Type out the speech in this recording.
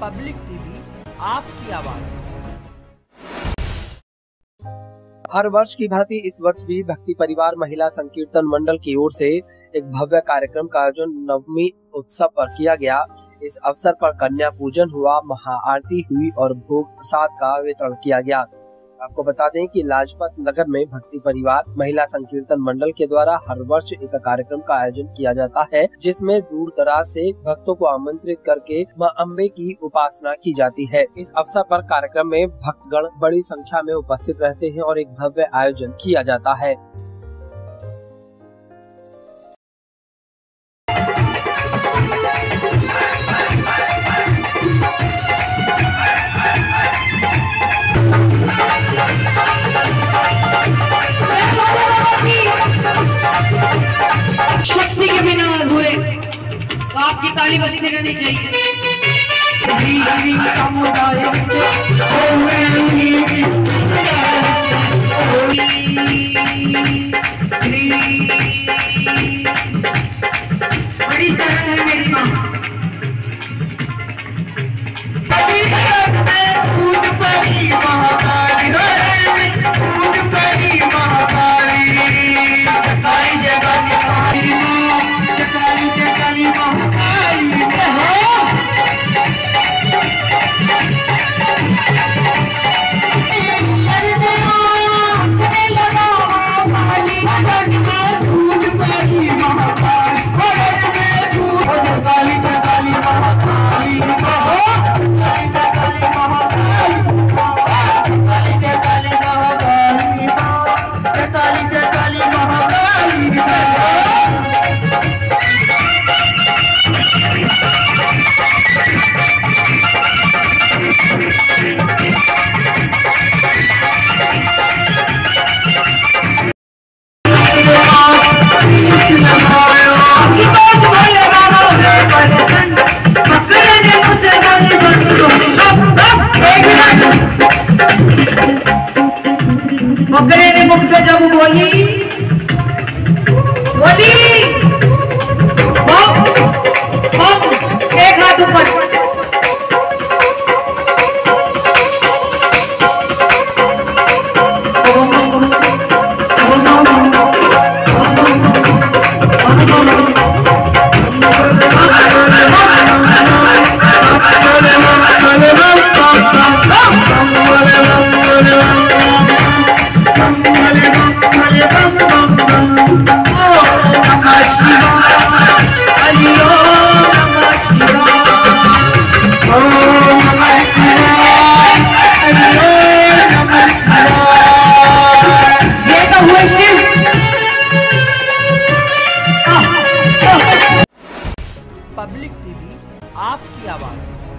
Public TV, आपकी आवाज। हर वर्ष की भांति इस वर्ष भी भक्ति परिवार महिला संकीर्तन मंडल की ओर से एक भव्य कार्यक्रम का आयोजन नवमी उत्सव पर किया गया। इस अवसर पर कन्या पूजन हुआ, महाआरती हुई और भोग प्रसाद का वितरण किया गया। आपको बता दें कि लाजपत नगर में भक्ति परिवार महिला संकीर्तन मंडल के द्वारा हर वर्ष एक कार्यक्रम का आयोजन किया जाता है, जिसमें दूर दराज से भक्तों को आमंत्रित करके मां अम्बे की उपासना की जाती है। इस अवसर पर कार्यक्रम में भक्तगण बड़ी संख्या में उपस्थित रहते हैं और एक भव्य आयोजन किया जाता है। शक्ति के बिना अधूरे, तो आपकी ताली बजती रहनी चाहिए। बड़ी सरल है मेरी माँ। बकरे ने मुख से जब बोली एक हाथ ऊपर। पब्लिक टीवी, आपकी आवाज।